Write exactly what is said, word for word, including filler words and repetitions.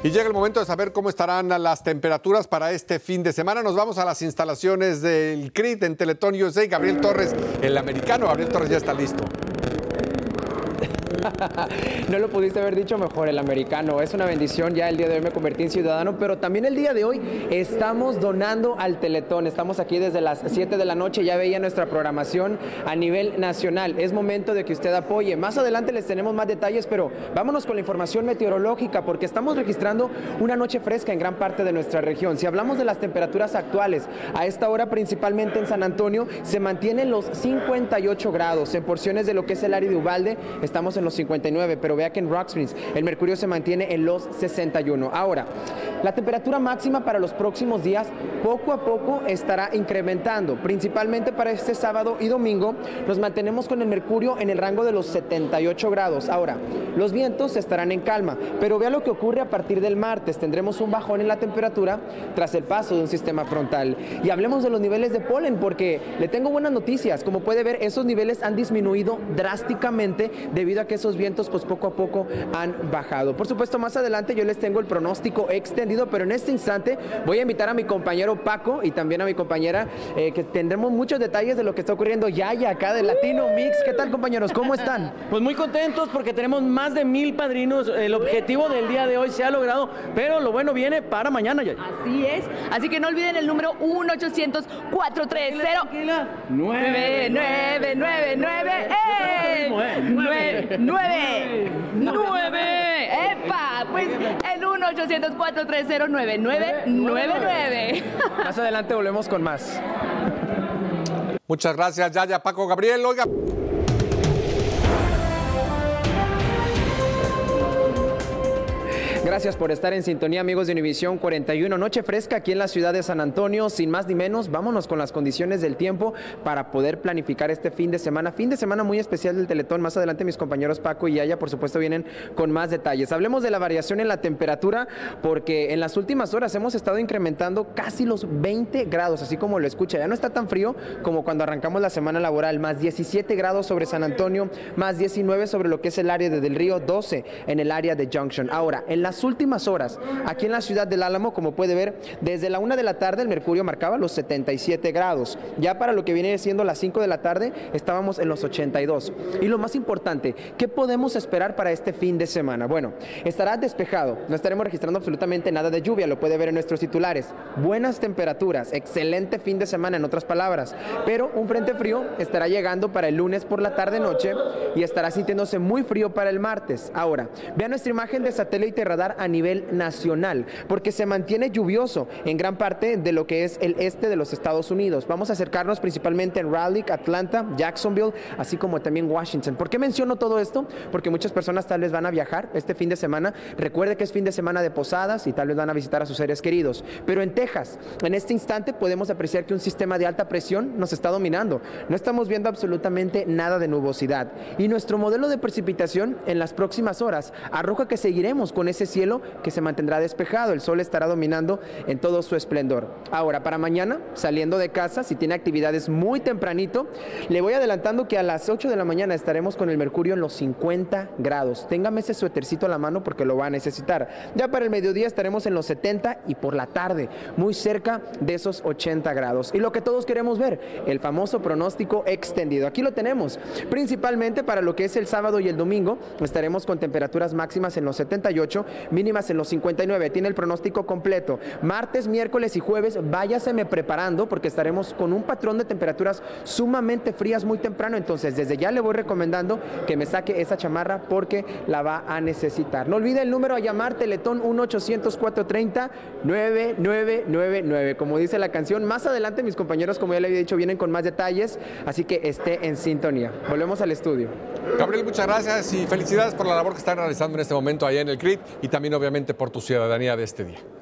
Y llega el momento de saber cómo estarán las temperaturas para este fin de semana. Nos vamos a las instalaciones del C R I T en Teletón U S A. Gabriel Torres, el americano. Gabriel Torres ya está listo. No lo pudiste haber dicho mejor, el americano. Es una bendición, ya el día de hoy me convertí en ciudadano, pero también el día de hoy estamos donando al Teletón. Estamos aquí desde las siete de la noche, ya veía nuestra programación a nivel nacional. Es momento de que usted apoye. Más adelante les tenemos más detalles, pero vámonos con la información meteorológica, porque estamos registrando una noche fresca en gran parte de nuestra región. Si hablamos de las temperaturas actuales, a esta hora principalmente en San Antonio, se mantienen los cincuenta y ocho grados. En porciones de lo que es el área de Uvalde, estamos en los cincuenta y nueve, pero vea que en Rock Springs el mercurio se mantiene en los sesenta y uno. Ahora, la temperatura máxima para los próximos días poco a poco estará incrementando, principalmente para este sábado y domingo nos mantenemos con el mercurio en el rango de los setenta y ocho grados. Ahora, los vientos estarán en calma, pero vea lo que ocurre a partir del martes. Tendremos un bajón en la temperatura tras el paso de un sistema frontal. Y hablemos de los niveles de polen, porque le tengo buenas noticias. Como puede ver, esos niveles han disminuido drásticamente debido a que esos vientos pues poco a poco han bajado. Por supuesto, más adelante yo les tengo el pronóstico extendido, pero en este instante voy a invitar a mi compañero Paco y también a mi compañera eh, que tendremos muchos detalles de lo que está ocurriendo ya y acá de Latino Mix. ¿Qué tal, compañeros? ¿Cómo están? Pues muy contentos porque tenemos más de mil padrinos. El objetivo del día de hoy se ha logrado, pero lo bueno viene para mañana. Ya. Así es. Así que no olviden el número uno ochocientos, cuatrocientos treinta, nueve nueve nueve nueve. ¡Eh! nueve nueve nueve. ¡Epa! Pues el uno ochocientos, cuatrocientos treinta, nueve nueve nueve nueve. Más adelante volvemos con más. Muchas gracias, Yaya, Paco, Gabriel. Oiga. Gracias por estar en sintonía, amigos de Univisión cuarenta y uno. Noche fresca aquí en la ciudad de San Antonio. Sin más ni menos, vámonos con las condiciones del tiempo para poder planificar este fin de semana. Fin de semana muy especial del Teletón. Más adelante mis compañeros Paco y Yaya, por supuesto, vienen con más detalles. Hablemos de la variación en la temperatura, porque en las últimas horas hemos estado incrementando casi los veinte grados, así como lo escucha. Ya no está tan frío como cuando arrancamos la semana laboral. Más diecisiete grados sobre San Antonio, más diecinueve sobre lo que es el área de Del Río, doce en el área de Junction. Ahora, en las últimas horas, aquí en la ciudad del Álamo, como puede ver, desde la una de la tarde el mercurio marcaba los setenta y siete grados. Ya para lo que viene siendo las cinco de la tarde, estábamos en los ochenta y dos. Y lo más importante, ¿qué podemos esperar para este fin de semana? Bueno, estará despejado, no estaremos registrando absolutamente nada de lluvia, lo puede ver en nuestros titulares. Buenas temperaturas, excelente fin de semana, en otras palabras. Pero un frente frío estará llegando para el lunes por la tarde-noche y estará sintiéndose muy frío para el martes. Ahora, vean nuestra imagen de satélite radar a nivel nacional, porque se mantiene lluvioso en gran parte de lo que es el este de los Estados Unidos. Vamos a acercarnos principalmente en Raleigh, Atlanta, Jacksonville, así como también Washington. ¿Por qué menciono todo esto? Porque muchas personas tal vez van a viajar este fin de semana. Recuerde que es fin de semana de posadas y tal vez van a visitar a sus seres queridos. Pero en Texas, en este instante podemos apreciar que un sistema de alta presión nos está dominando. No estamos viendo absolutamente nada de nubosidad. Y nuestro modelo de precipitación en las próximas horas arroja que seguiremos con ese cielo que se mantendrá despejado. El sol estará dominando en todo su esplendor. Ahora, para mañana, saliendo de casa, si tiene actividades muy tempranito, le voy adelantando que a las ocho de la mañana estaremos con el mercurio en los cincuenta grados. Téngame ese suétercito a la mano porque lo va a necesitar. Ya para el mediodía estaremos en los setenta y por la tarde, muy cerca de esos ochenta grados. Y lo que todos queremos ver, el famoso pronóstico extendido. Aquí lo tenemos. Principalmente para lo que es el sábado y el domingo, estaremos con temperaturas máximas en los setenta y ocho, mínimas en los cincuenta y nueve. Tiene el pronóstico completo. Martes, miércoles y jueves, váyaseme preparando porque estaremos con un patrón de temperaturas sumamente frías muy temprano. Entonces, desde ya le voy recomendando que me saque esa chamarra porque la va a necesitar. No olvide el número a llamar, Teletón uno ochocientos, cuatrocientos treinta, nueve nueve nueve nueve. Como dice la canción, más adelante mis compañeros, como ya le había dicho, vienen con más detalles, así que esté en sintonía. Volvemos al estudio. Gabriel, muchas gracias y felicidades por la labor que están realizando en este momento allá en el C R I T y también obviamente por tu ciudadanía de este día.